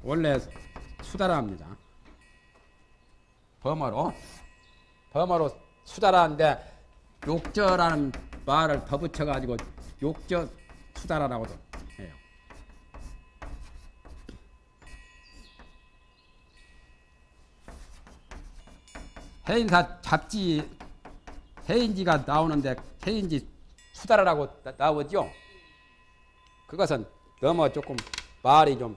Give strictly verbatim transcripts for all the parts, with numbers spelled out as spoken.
원래 수다라입니다. 범어로 범어로 수다라인데 욕저라는 말을 더 붙여가지고 욕저 수다라라고도 해요. 해인사 잡지 해인지가 나오는데 해인지 수다라라고 나, 나오죠. 그것은 너무 조금 말이 좀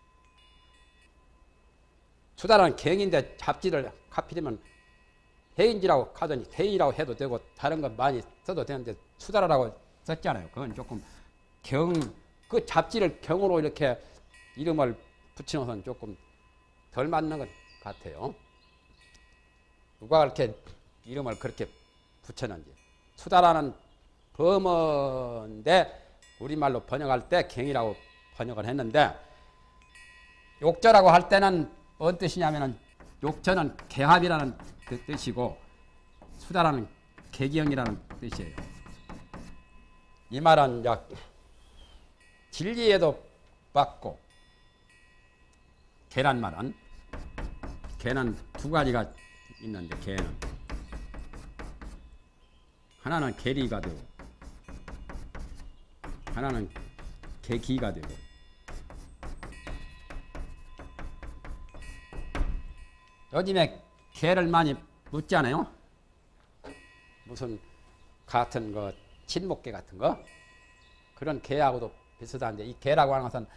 수다라는 갱인데 잡지를 하필이면 해인지라고 하더니 해인이라고 해도 되고 다른 건 많이 써도 되는데 수다라라고 썼잖아요. 그건 조금 경, 그 잡지를 경으로 이렇게 이름을 붙이는 것은 조금 덜 맞는 것 같아요. 누가 그렇게 이름을 그렇게 붙였는지. 수다라는 범어인데 우리말로 번역할 때 경이라고 번역을 했는데 욕저라고 할 때는 뭔 뜻이냐면은 욕저는 개합이라는 뜻이고 수다라는 개기형이라는 뜻이에요. 이 말은 약 진리에도 맞고 개란 말은 개는 두 가지가 있는데 개는 하나는 개리가 되고 하나는 개기가 되고 요즘에 개를 많이 묻잖아요. 무슨 같은 거 친목개 같은 거 그런 개하고도 비슷한데 이 개라고 하는 것은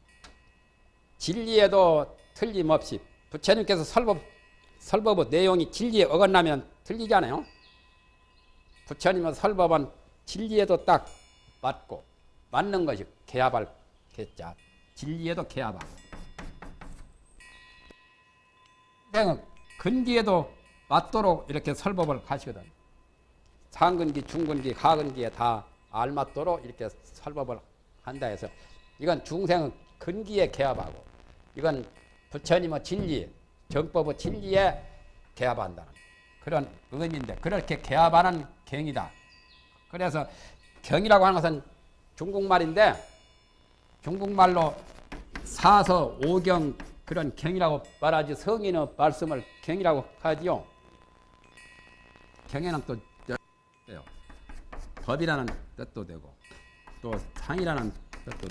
진리에도 틀림없이 부처님께서 설법 설법의 내용이 진리에 어긋나면 틀리잖아요. 부처님의 설법은 진리에도 딱 맞고 맞는 것이 개합할 개자 진리에도 개합하고 근기에도 맞도록 이렇게 설법을 하시거든. 상근기, 중근기, 하근기에 다 알맞도록 이렇게 설법을 한다 해서 이건 중생의 근기에 개합하고 이건 부처님의 진리, 정법의 진리에 개합한다는 그런 의미인데 그렇게 개합하는 경이다. 그래서 경이라고 하는 것은 중국말인데 중국말로 사서 오경 그런 경이라고 말하지 성인의 말씀을 경이라고 하지요. 경에는 또 법이라는 뜻도 되고 또 상이라는 뜻도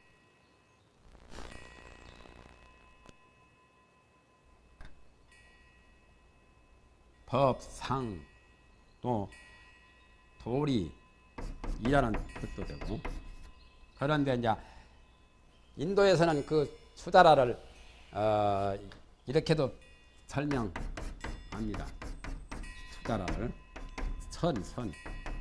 법, 상, 또 도리 이라는 뜻도 되고 그런데 이제 인도에서는 그 수다라를 어, 이렇게도 설명합니다. 수다라를 선, 선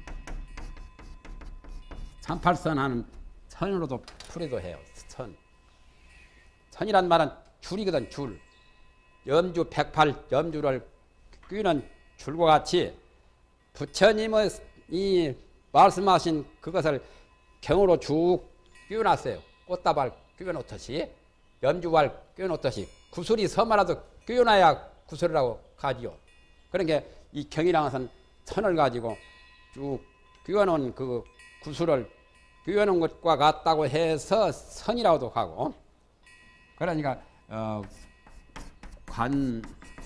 삼팔선 하는 선으로도 풀이도 해요. 선 선이란 말은 줄이거든. 줄 염주 백팔 염주를 뀌는 줄과 같이 부처님의 이 말씀하신 그것을 경으로 쭉 끼워놨어요. 꽃다발 끼워놓듯이 염주발 끼워놓듯이 구슬이 서마라도 끼워놔야 구슬이라고 하지요. 그러니까 이 경이라는 것은 선을 가지고 쭉 끼워놓은 그 구슬을 끼워놓은 것과 같다고 해서 선이라고도 하고 그러니까 어, 관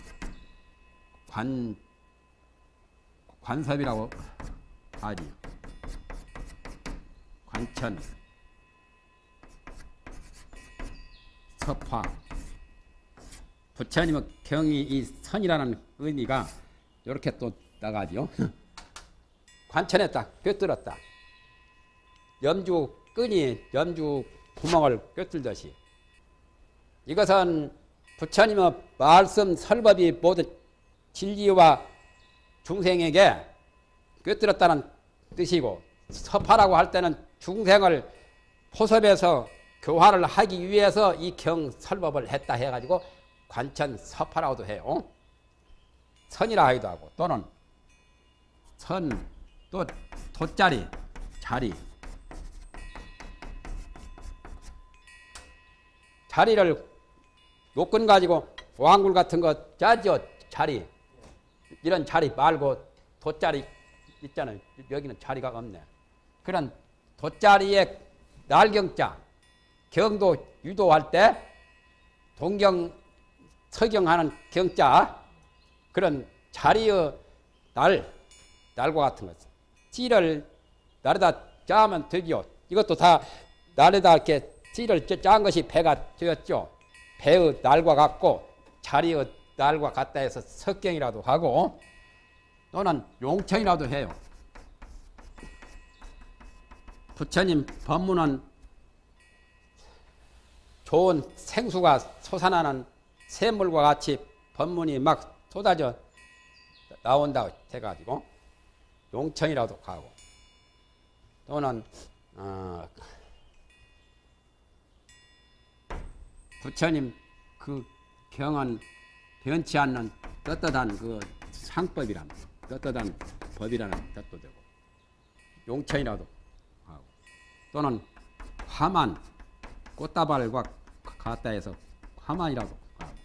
관, 관섭이라고 하지. 관천, 섭화. 부처님의 경이 이 선이라는 의미가 이렇게 또 나가지요. 관천에 딱 꿰뚫었다. 염주 끈이 염주 구멍을 꿰뚫듯이. 이것은 부처님의 말씀 설법이 모든 진리와 중생에게 꿰뚫었다는 뜻이고 섭화라고 할 때는 중생을 포섭해서 교화를 하기 위해서 이 경 설법을 했다 해가지고 관천 섭화라고도 해요. 선이라 하기도 하고 또는 선, 또 돛자리, 자리 자리를 노끈 가지고 왕굴 같은 거 짜죠. 자리 이런 자리 말고 돛자리 있잖아요. 여기는 자리가 없네. 그런 돛자리에 날경자 경도 유도할 때 동경 서경하는 경자 그런 자리의 날 날과 같은 것 찌를 날에다 짜면 되지요. 이것도 다 날에다 이렇게 찌를 짠 것이 배가 되었죠. 배의 날과 같고 자리의 날과 같다 해서 석경이라도 하고 또는 용천이라도 해요. 부처님 법문은 좋은 생수가 솟아나는 샘물과 같이 법문이 막 쏟아져 나온다고 해가지고 용천이라도 가고 또는 어 부처님 그 경은 변치 않는 떳떳한 그 상법이란 떳떳한 법이라는 뜻도 되고 용천이라도 하고 또는 화만 꽃다발과 같다 해서 화만이라도 하고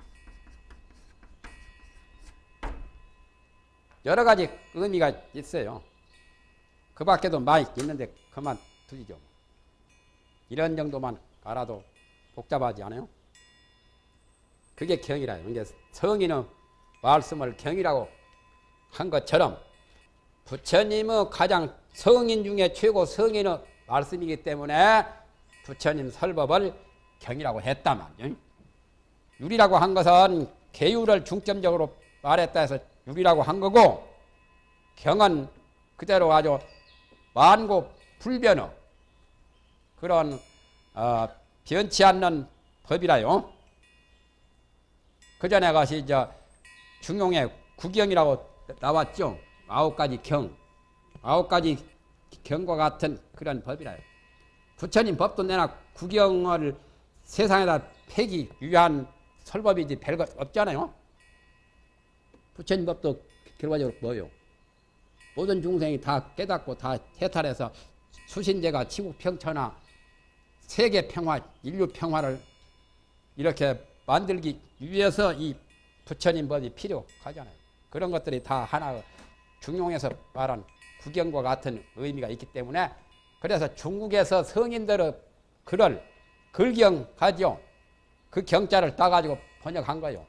여러 가지 의미가 있어요. 그 밖에도 많이 있는데 그만 두시죠. 이런 정도만 알아도 복잡하지 않아요? 그게 경이라요. 이제 성인의 말씀을 경이라고 한 것처럼 부처님의 가장 성인 중에 최고 성인의 말씀이기 때문에 부처님 설법을 경이라고 했단 말이에요. 유리라고 한 것은 계율을 중점적으로 말했다 해서 유리라고 한 거고 경은 그대로 아주 만고 불변의 그런 어, 변치 않는 법이라요. 그 전에 것이 저 중용의 구경이라고 나왔죠. 아홉 가지 경, 아홉 가지 경과 같은 그런 법이라요. 부처님 법도 내나 구경을 세상에다 폐기 위한 설법이지 별것 없잖아요. 부처님 법도 결과적으로 뭐요? 모든 중생이 다 깨닫고 다 해탈해서 수신제가 지구 평천하, 세계 평화, 인류 평화를 이렇게 만들기 위해서 이 부처님 법이 필요하잖아요. 그런 것들이 다 하나 중용에서 말한 구경과 같은 의미가 있기 때문에 그래서 중국에서 성인들의 글을 글경하죠. 그 경자를 따가지고 번역한 거예요.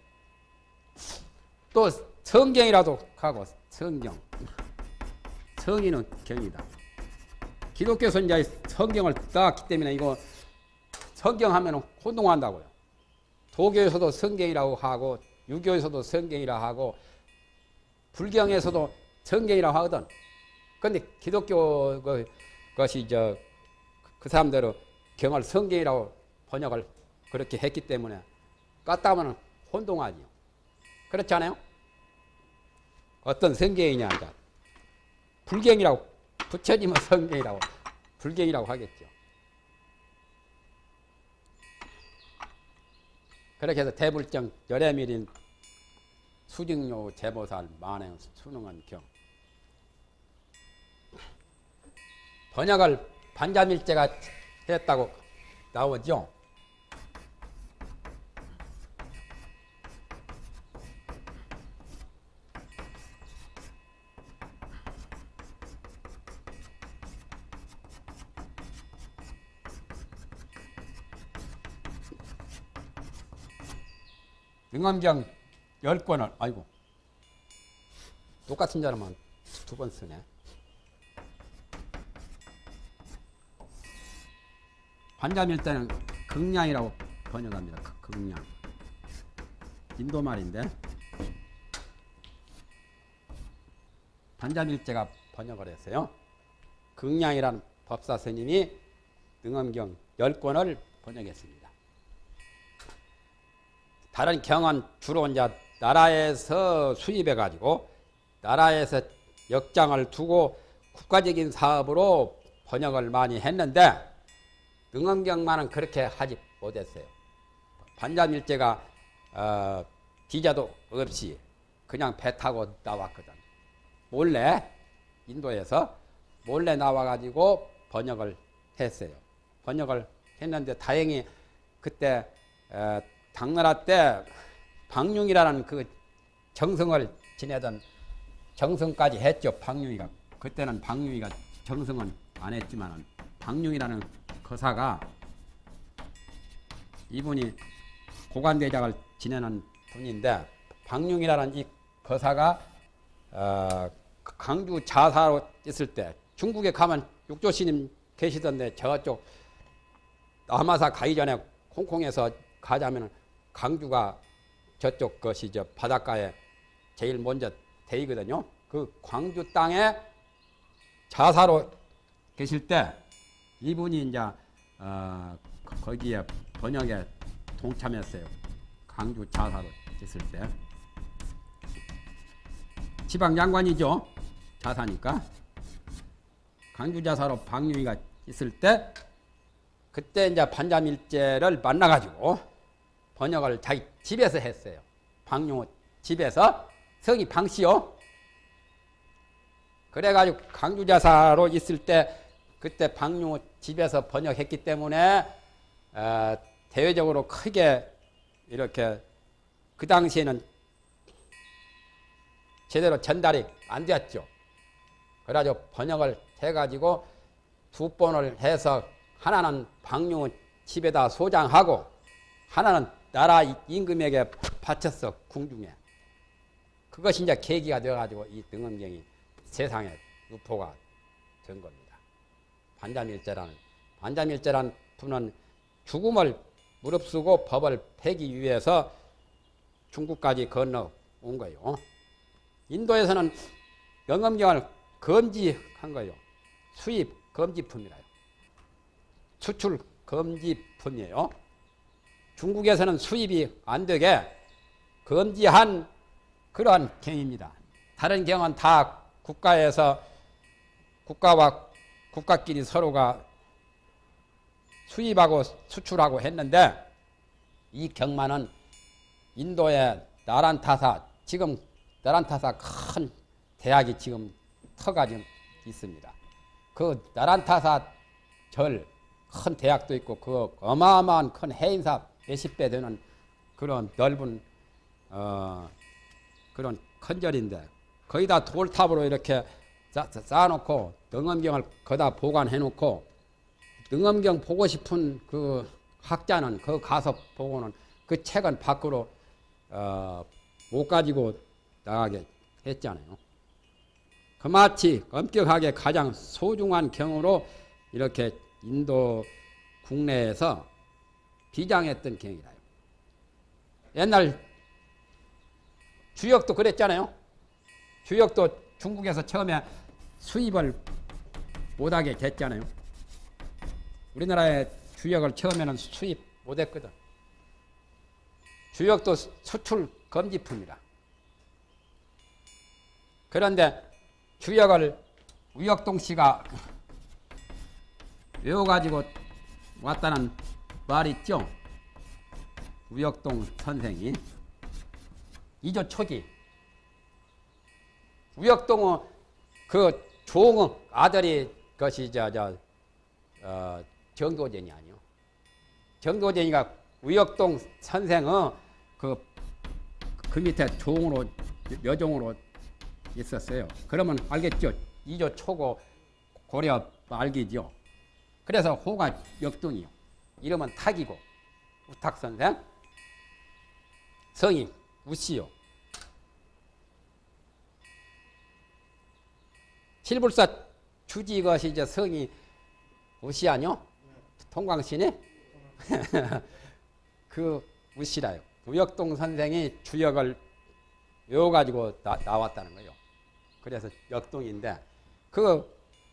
또 성경이라도 하고 성경. 성인은 경이다. 기독교 선자의 성경을 따왔기 때문에 이거 성경하면 혼동한다고요. 도교에서도 성경이라고 하고 유교에서도 성경이라고 하고 불경에서도 성경이라고 하거든. 그런데 기독교 그, 것이 저 그 사람들은 경을 성경이라고 번역을 그렇게 했기 때문에 깠다 하면 혼동하지요. 그렇지 않아요? 어떤 성경이냐 이제 불경이라고 부처님은 성경이라고 불경이라고 하겠죠. 그렇게 해서 대불정 열애밀인 수직료 제보살 만행 수능은 경 번역을 반자밀제가 했다고 나오죠. 능엄경 열 권을 아이고 똑같은 자로만 두 번 쓰네. 반자밀대는 극량이라고 번역합니다. 극량. 인도 말인데 반자밀제가 번역을 했어요. 극량이라는 법사 스님이 능엄경 열 권을 번역했습니다. 다른 경은 주로 이제 나라에서 수입해가지고 나라에서 역장을 두고 국가적인 사업으로 번역을 많이 했는데 능엄경만은 그렇게 하지 못했어요. 반자밀제가 어, 비자도 없이 그냥 배 타고 나왔거든. 몰래 인도에서 몰래 나와가지고 번역을 했어요. 번역을 했는데 다행히 그때 어, 당나라 때 박융이라는 그 정성을 지내던 정성까지 했죠. 박융이가 그때는 박융이가 정성은 안 했지만 박융이라는 거사가 이분이 고관대장을 지내는 분인데 박룡이라는 이 거사가 어, 강주 자사로 있을 때 중국에 가면 육조스님 계시던데 저쪽 남아사 가기 전에 홍콩에서 가자면 강주가 저쪽 것이 저 바닷가에 제일 먼저 대이거든요. 그 광주 땅에 자사로 계실 때 이분이 이제 어, 거기에 번역에 동참했어요. 강주 자사로 있을 때 지방 장관이죠. 자사니까 강주 자사로 박룡이가 있을 때 그때 이제 반자밀제를 만나가지고 번역을 자기 집에서 했어요. 박룡 집에서 성이 방씨요. 그래가지고 강주 자사로 있을 때 그때 박룡 집에서 번역했기 때문에 어, 대외적으로 크게 이렇게 그 당시에는 제대로 전달이 안 되었죠. 그래가지고 번역을 해가지고 두 번을 해서 하나는 박룡 집에다 소장하고 하나는 나라 임금에게 바쳤어. 궁중에. 그것이 이제 계기가 되어가지고 이 등엄경이 세상에 유포가 된 겁니다. 반자밀제라는 반자밀제라는 분은 죽음을 무릅쓰고 법을 폐기 위해서 중국까지 건너온 거예요. 인도에서는 영엄경을 금지한 거예요. 수입 금지품이라요. 수출 금지품이에요. 중국에서는 수입이 안 되게 금지한 그러한 경입니다. 다른 경은 다 국가에서 국가와 국가끼리 서로가 수입하고 수출하고 했는데 이 경만은 인도의 나란타사, 지금 나란타사 큰 대학이 지금 터가지고 있습니다. 그 나란타사 절 큰 대학도 있고 그 어마어마한 큰 해인사 몇십 배 되는 그런 넓은 어 그런 큰 절인데 거기다 돌탑으로 이렇게 쌓, 쌓아놓고 등엄경을 거기다 보관해 놓고 등엄경 보고 싶은 그 학자는 그 가서 보고는 그 책은 밖으로 어, 못 가지고 나가게 했잖아요. 그마치 엄격하게 가장 소중한 경으로 이렇게 인도 국내에서 비장했던 경이라요. 옛날 주역도 그랬잖아요. 주역도 중국에서 처음에 수입을 못하게 됐잖아요. 우리나라의 주역을 처음에는 수입 못했거든. 주역도 수출 금지품이라. 그런데 주역을 우역동 씨가 외워가지고 왔다는 말이 있죠. 우역동 선생이 이조 초기 우역동의 그 종의 아들이 것이 저, 저, 어, 정도전이 아니요. 정도전이가 우역동 선생의 그, 그 밑에 종으로 묘종으로 있었어요. 그러면 알겠죠. 이조 초고 고려 말기죠. 그래서 호가 역동이요. 이름은 탁이고 우탁 선생. 성이 우씨요. 칠불사 주지 것이 이제 성이 우씨 아니요? 통광신이? 그 우씨라요. 우역동 선생이 주역을 외워가지고 나, 나왔다는 거예요. 그래서 역동인데 그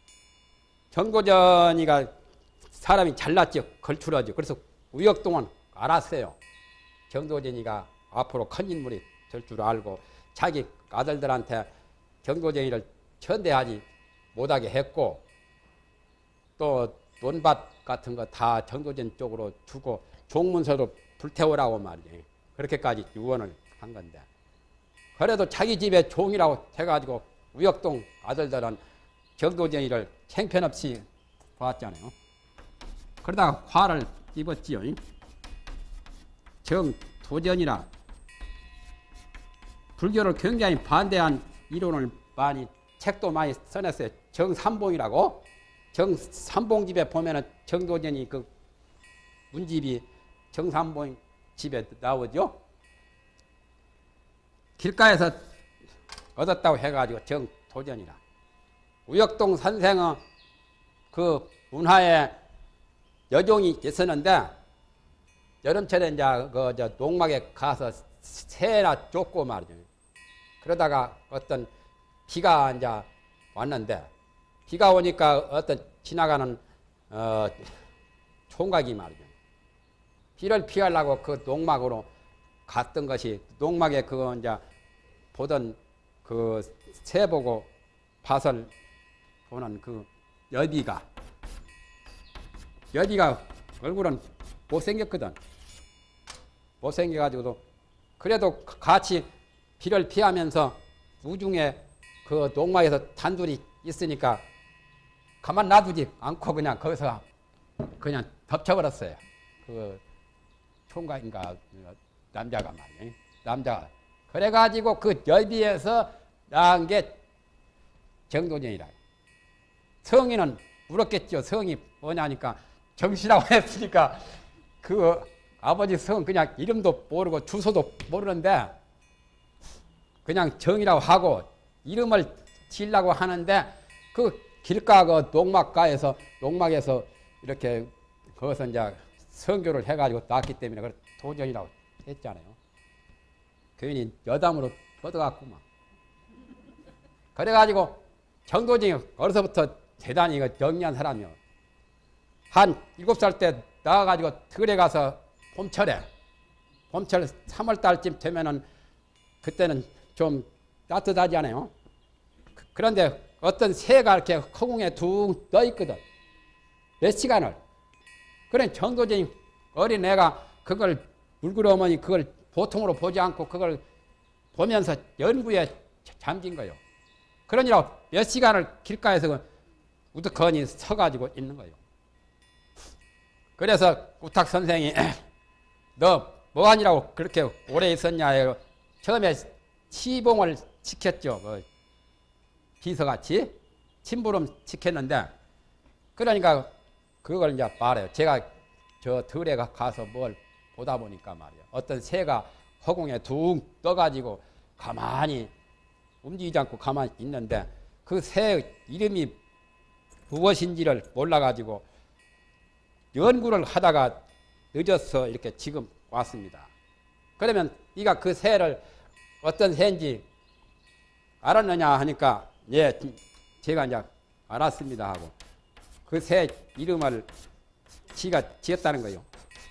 정도전이가 사람이 잘났죠. 걸출하죠. 그래서 우역동은 알았어요. 정도전이가 앞으로 큰 인물이 될 줄 알고 자기 아들들한테 정도전이를 천대하지 못하게 했고 또 논밭 같은 거 다 정도전 쪽으로 주고 종문서도 불태우라고 말이에요. 그렇게까지 유언을 한 건데 그래도 자기 집에 종이라고 해가지고 우역동 아들들은 정도전이를 형편없이 봤잖아요. 그러다가 화를 입었지요. 정도전이라 불교를 굉장히 반대한 이론을 많이 책도 많이 써냈어요. 정삼봉이라고. 정삼봉집에 보면은 정도전이 그 문집이 정삼봉 집에 나오죠. 길가에서 얻었다고 해가지고 정도전이라. 우역동 선생은 그 문화에 여종이 있었는데 여름철에 이제 그 저 농막에 가서 새나 쫓고 말이죠. 그러다가 어떤 비가 이제 왔는데 비가 오니까 어떤 지나가는 어 총각이 말이죠. 비를 피하려고 그 농막으로 갔던 것이 농막에 그거 이제 보던 그 새 보고 밭을 보는 그 여비가 여비가 얼굴은 못생겼거든. 못생겨가지고도 그래도 같이 비를 피하면서 우중에 그 농막에서 단둘이 있으니까 가만 놔두지 않고 그냥 거기서 그냥 덮쳐버렸어요. 그 총각인가 남자가 말이에요. 남자가. 그래가지고 그 여비에서 나은 게 정도전이라. 성인은 물었겠죠. 성이 뭐냐니까 정씨라고 했으니까 그 아버지 성 그냥 이름도 모르고 주소도 모르는데 그냥 정이라고 하고 이름을 지으려고 하는데 그 길가 그 농막가에서 농막에서 이렇게 거기서 이제 선교를 해가지고 낳았기 때문에 그 도전이라고 했잖아요. 괜히 여담으로 뻗어갔구만. 그래가지고 정도전이 어려서부터 대단히 영리한 사람이요. 한 일곱 살 때 나와가지고 들에 가서 봄철에 봄철 삼월 달쯤 되면은 그때는 좀 따뜻하지 않아요? 그런데 어떤 새가 이렇게 허공에 둥 떠 있거든. 몇 시간을. 그래 정도전이 어린 애가 그걸 물구러 어머니 그걸 보통으로 보지 않고 그걸 보면서 연구에 잠긴 거예요. 그러니라 몇 시간을 길가에서 우두커니 서가지고 있는 거예요. 그래서 우탁 선생이 너 뭐하니라고 그렇게 오래 있었냐. 처음에 치봉을 시켰죠. 그 비서같이 침부름 시켰는데 그러니까 그걸 이제 말해요. 제가 저 들에 가서 뭘 보다 보니까 말이에요. 어떤 새가 허공에 둥 떠가지고 가만히 움직이지 않고 가만히 있는데 그 새 이름이 무엇인지를 몰라가지고 연구를 하다가 늦어서 이렇게 지금 왔습니다. 그러면 네가 그 새를 어떤 새인지 알았느냐 하니까 예, 제가 이제 알았습니다 하고 그 새 이름을 지가 지었다는 거예요.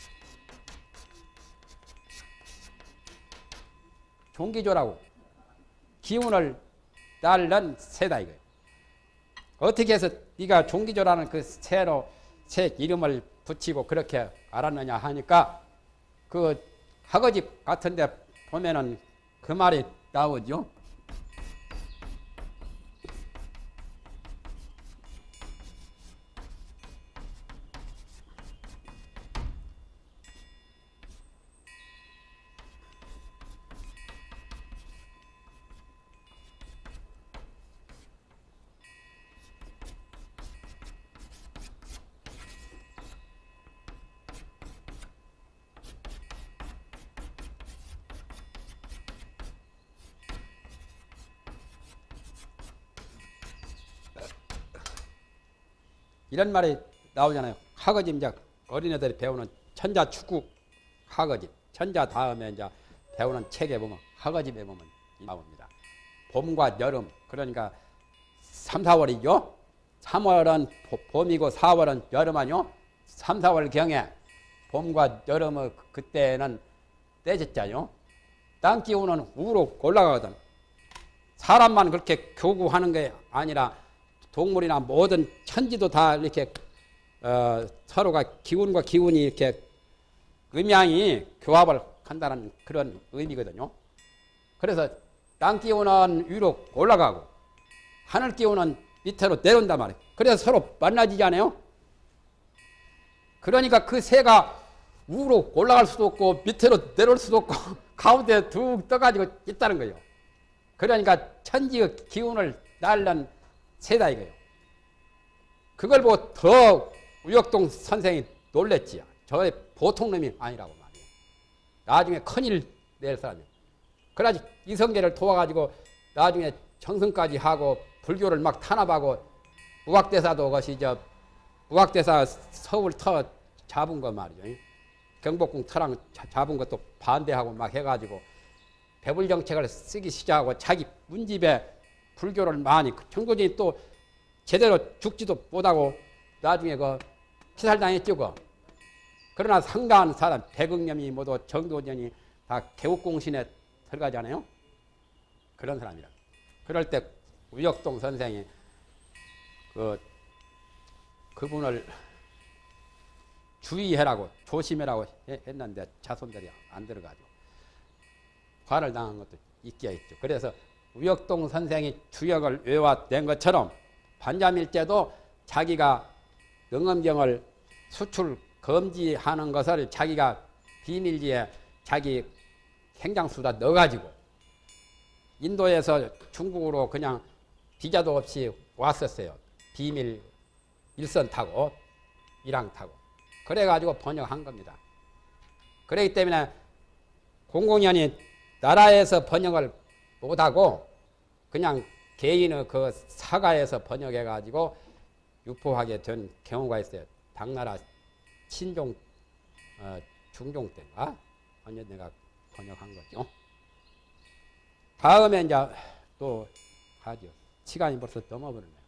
종기조라고 기운을 날는 새다 이거예요. 어떻게 해서 네가 종기조라는 그 새로 새 이름을 붙이고 그렇게 알았느냐 하니까 그 학어집 같은데 보면은 그 말이 나오죠. 이런 말이 나오잖아요. 학어집 이제 어린애들이 배우는 천자 축구 학어집. 천자 다음에 이제 배우는 책에 보면 학어집에 보면 나옵니다. 봄과 여름 그러니까 삼, 사월이죠. 삼월은 봄이고 사월은 여름 아니요. 삼, 사월 경에 봄과 여름의 그때는 때졌잖아요. 땅 기운은 우로 올라가거든. 사람만 그렇게 교구하는 게 아니라 동물이나 모든 천지도 다 이렇게 어, 서로가 기운과 기운이 이렇게 음양이 교합을 한다는 그런 의미거든요. 그래서 땅 기운은 위로 올라가고 하늘 기운은 밑으로 내려온단 말이에요. 그래서 서로 만나지지 않아요? 그러니까 그 새가 위로 올라갈 수도 없고 밑으로 내려올 수도 없고 가운데 툭 떠가지고 있다는 거예요. 그러니까 천지의 기운을 날는 새다 이거예요. 그걸 보고 더 우역동 선생이 놀랬지요. 저 보통 놈이 아니라고 말이에요. 나중에 큰일 낼 사람이에요. 그래야지 이성계를 도와가지고 나중에 정승까지 하고 불교를 막 탄압하고 무학대사도 것이 저 무학대사 서울 터 잡은 거 말이죠. 경복궁 터랑 잡은 것도 반대하고 막 해가지고 배불정책을 쓰기 시작하고 자기 문집에 불교를 많이 청도진이 또 제대로 죽지도 못하고 나중에 그 피살당했죠. 그. 그러나 상당한 사람 백응념이 모두 정도전이 다 개국공신에 들어가잖아요. 그런 사람이라. 그럴 때 우혁동 선생이 그 그분을 주의해라고 조심해라고 했는데 자손들이 안 들어가죠. 화를 당한 것도 있기야 있죠. 그래서 우혁동 선생이 주역을 외워낸 것처럼 반자밀제도 자기가 영엄경을 수출 금지하는 것을 자기가 비밀지에 자기 행장수다 넣어가지고 인도에서 중국으로 그냥 비자도 없이 왔었어요. 비밀 일선 타고 일항 타고 그래가지고 번역한 겁니다. 그렇기 때문에 공공연히 나라에서 번역을 못하고 그냥 개인의 그 사가에서 번역해가지고 유포하게 된 경우가 있어요. 당나라 친종 어, 중종 때인가 언제 내가 번역한 거죠. 다음에 이제 또 하죠. 시간이 벌써 넘어버렸네.